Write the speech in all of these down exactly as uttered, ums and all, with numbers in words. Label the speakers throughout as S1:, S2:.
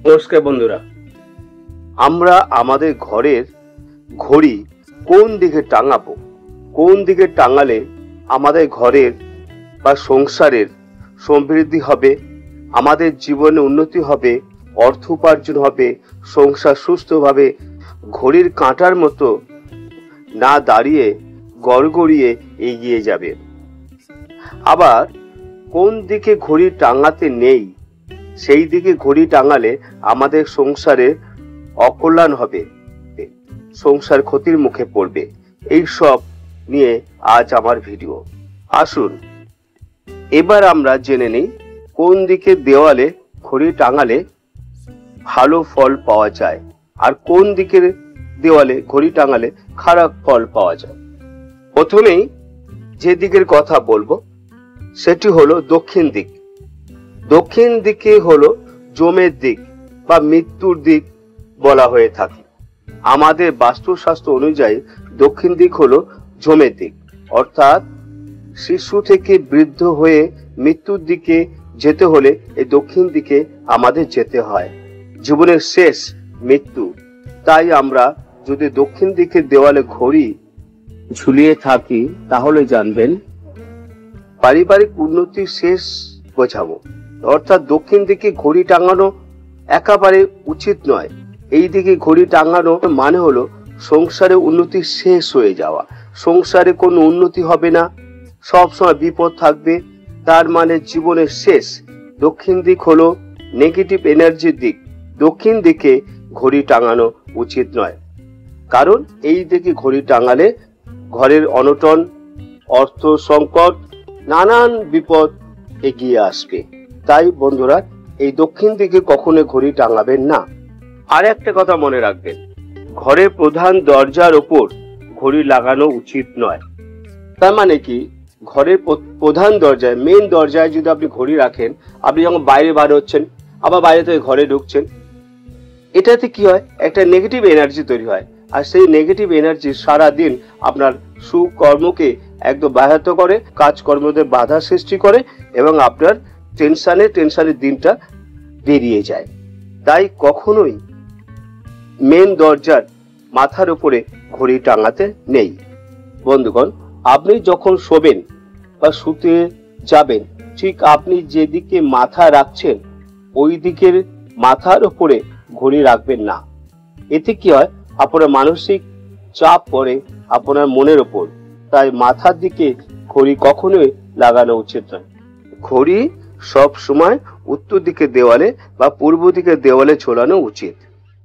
S1: নমস্কার বন্ধুরা, আমরা আমাদের ঘরের ঘড়ি কোন দিকে টাঙাবো, কোন দিকে টাঙালে আমাদের ঘরের বা সংসারের সমৃদ্ধি হবে, আমাদের জীবনে উন্নতি হবে, অর্থ উপার্জন হবে, সংসার সুস্থভাবে ঘড়ির কাঁটার মতো না দাঁড়িয়ে গড়গড়িয়ে এগিয়ে যাবে। আবার কোন দিকে ঘড়ি টাঙাতে নেই, সেই দিকে ঘড়ি টাঙালে আমাদের সংসারে অকল্যাণ হবে, সংসার ক্ষতির মুখে পড়বে। এই সব নিয়ে আজ আমার ভিডিও। আসুন এবার আমরা জেনে নিই কোন দিকে দেওয়ালে ঘড়ি টাঙালে ভালো ফল পাওয়া যায় আর কোন দিকের দেওয়ালে ঘড়ি টাঙালে খারাপ ফল পাওয়া যায়। প্রথমেই যে দিকের কথা বলবো সেটি হলো দক্ষিণ দিক। দক্ষিণ দিকে হলো যমের দিক বা মৃত্যুর দিক বলা হয়ে থাকে। আমাদের বাস্তুশাস্ত্র অনুযায়ী দক্ষিণ দিক হলো যমের দিক, অর্থাৎ শিশু থেকে বৃদ্ধ হয়ে মৃত্যুর দিকে যেতে হলে এই দক্ষিণ দিকে আমাদের যেতে হয়, জীবনের শেষ মৃত্যু। তাই আমরা যদি দক্ষিণ দিকে দেওয়ালে ঘড়ি ঝুলিয়ে থাকি তাহলে জানবেন পারিবারিক উন্নতির শেষ বোঝাবো। অর্থাৎ দক্ষিণ দিকে ঘড়ি টাঙানো একেবারে উচিত নয়। এই দিকে ঘড়ি টাঙানো মানে হলো সংসারে উন্নতি শেষ হয়ে যাওয়া, সংসারে কোনো উন্নতি হবে না, সব সময় বিপদ থাকবে, তার মানে জীবনের শেষ। দক্ষিণ দিক হলো নেগেটিভ এনার্জির দিক। দক্ষিণ দিকে ঘড়ি টাঙানো উচিত নয়, কারণ এই দিকে ঘড়ি টাঙালে ঘরের অনটন, অর্থ সংকট, নানান বিপদ এগিয়ে আসবে। তাই বন্ধুরা, এই দক্ষিণ দিকে কখনো ঘড়ি টাঙাবেন না। আর একটা কথা মনে রাখবেন, ঘরের প্রধান দরজার ওপর ঘড়ি লাগানো উচিত নয়। তার মানে কি, ঘরের প্রধান দরজায়, মেন দরজায় যদি আপনি ঘড়ি রাখেন, আপনি যখন বাইরে বার হচ্ছেন আবার বাইরে থেকে ঘরে ঢুকছেন, এটাতে কি হয়, একটা নেগেটিভ এনার্জি তৈরি হয়। আর সেই নেগেটিভ এনার্জি সারাদিন আপনার সুকর্মকে একদম ব্যাহত করে, কাজকর্মদের বাধা সৃষ্টি করে এবং আপনার টেনশনে টেনশনের দিনটা বেরিয়ে যায়। তাই কখনোই মেন দরজার মাথার উপরে ঘড়ি টাঙাতে নেই। বন্ধুগণ, আপনি যখন শোবেন বা শুতে যাবেন, ঠিক আপনি যেদিকে মাথা রাখছেন ওই দিকের মাথার উপরে ঘড়ি রাখবেন না। এতে কি হয়, আপনার মানসিক চাপ পড়ে আপনার মনের উপর। তাই মাথার দিকে ঘড়ি কখনোই লাগানো উচিত নয়। ঘড়ি সব সময় উত্তর দিকে দেওয়ালে বা পূর্ব দিকে দেওয়ালে ঝোলানো উচিত।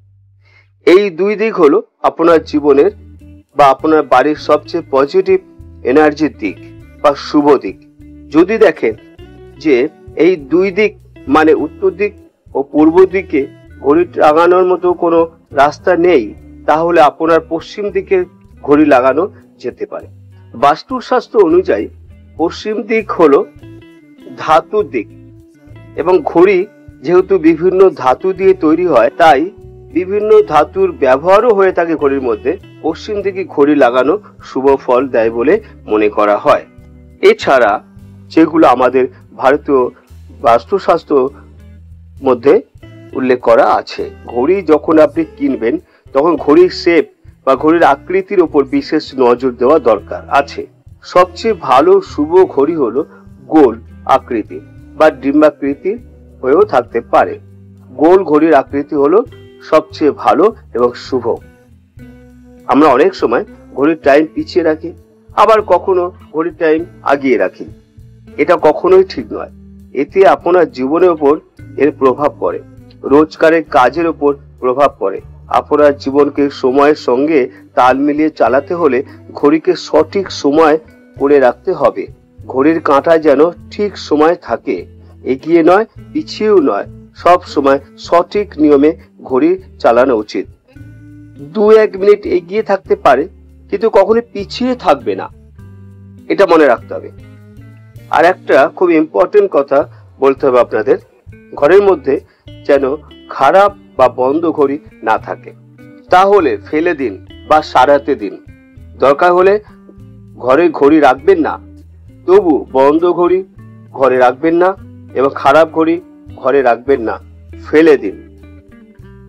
S1: এই দুই দিক হলো আপনার জীবনের বা আপনার বাড়ির সবচেয়ে পজিটিভ এনার্জির দিক বা শুভ দিক। যদি দেখেন যে এই দুই দিক মানে উত্তর দিক ও পূর্ব দিকে ঘড়ি টাঙানোর মতো কোনো রাস্তা নেই, তাহলে আপনার পশ্চিম দিকে ঘড়ি লাগানো যেতে পারে। বাস্তুশাস্ত্র অনুযায়ী পশ্চিম দিক হলো ধাতুর দিক এবং ঘড়ি যেহেতু বিভিন্ন ধাতু দিয়ে তৈরি হয়, তাই বিভিন্ন ধাতুর ব্যবহারও হয়ে থাকে ঘড়ির মধ্যে। পশ্চিম দিকে ঘড়ি লাগানো শুভ ফল দেয় বলে মনে করা হয়। এছাড়া যেগুলো আমাদের ভারতীয় বাস্তুশাস্ত্র মধ্যে উল্লেখ করা আছে, ঘড়ি যখন আপনি কিনবেন তখন ঘড়ির শেপ বা ঘড়ির আকৃতির উপর বিশেষ নজর দেওয়া দরকার আছে। সবচেয়ে ভালো শুভ ঘড়ি হলো গোল আকৃতি বা ডিম্বাকৃতি হয়েও থাকতে পারে। গোল ঘড়ির আকৃতি হলো সবচেয়ে ভালো এবং শুভ। আমরা অনেক সময় ঘড়ির টাইম পিছিয়ে রাখি, আবার কখনো ঘড়ির টাইম আগিয়ে রাখি। এটা কখনোই ঠিক নয়। এতে আপনার জীবনের উপর এর প্রভাব পড়ে, রোজগারের কাজের উপর প্রভাব পড়ে। আপনার জীবনকে সময়ের সঙ্গে তাল মিলিয়ে চালাতে হলে ঘড়িকে সঠিক সময় করে রাখতে হবে। ঘড়ির কাঁটা যেন ঠিক সময় থাকে, এগিয়ে নয় পিছিয়েও নয়, সব সময় সঠিক নিয়মে ঘড়ি চালানো উচিত। দু এক মিনিট এগিয়ে থাকতে পারে কিন্তু কখনো পিছিয়ে থাকবে না, এটা মনে রাখতে হবে। আর একটা খুব ইম্পর্টেন্ট কথা বলতে হবে আপনাদের, ঘরের মধ্যে যেন খারাপ বা বন্ধ ঘড়ি না থাকে। তাহলে ফেলে দিন বা সারাতে দিন। দরকার হলে ঘরে ঘড়ি রাখবেন না, তবু বন্ধ ঘড়ি ঘরে রাখবেন না এবং খারাপ ঘড়ি ঘরে রাখবেন না, ফেলে দিন।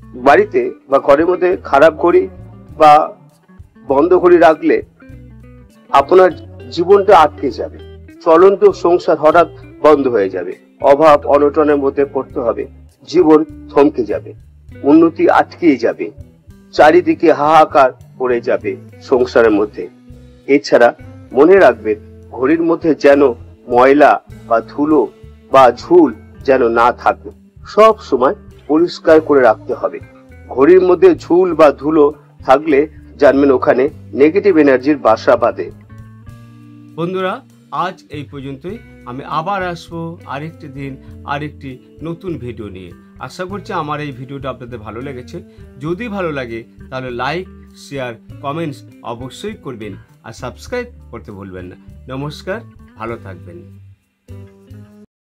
S1: বাড়িতে বা ঘরের মধ্যে খারাপ ঘড়ি বা বন্ধ ঘড়ি রাখলে আপনার জীবনটা আটকে যাবে, চলন্ত সংসার হঠাৎ বন্ধ হয়ে যাবে, অভাব অনটনের মধ্যে পড়তে হবে, জীবন থমকে যাবে, উন্নতি আটকে যাবে, চারিদিকে হাহাকার পড়ে যাবে সংসারের মধ্যে। এছাড়া মনে রাখবেন, ঘড়ির মধ্যে যেন ময়লা বা ধুলো বা ঝুল যেন না থাকে, সব সময় পরিষ্কার করে রাখতে হবে। ঘড়ির মধ্যে ঝুল বা ধুলো থাকলে জানবেন ওখানে নেগেটিভ এনার্জির বাসা বাঁধে।
S2: বন্ধুরা, আজ এই পর্যন্তই। আমি আবার আসবো আরেকটি দিন আরেকটি নতুন ভিডিও নিয়ে। আশা করছি আমার এই ভিডিওটা আপনাদের ভালো লেগেছে। যদি ভালো লাগে তাহলে লাইক, শেয়ার, কমেন্টস অবশ্যই করবেন আর সাবস্ক্রাইব করতে ভুলবেন না। নমস্কার, ভালো থাকবেন।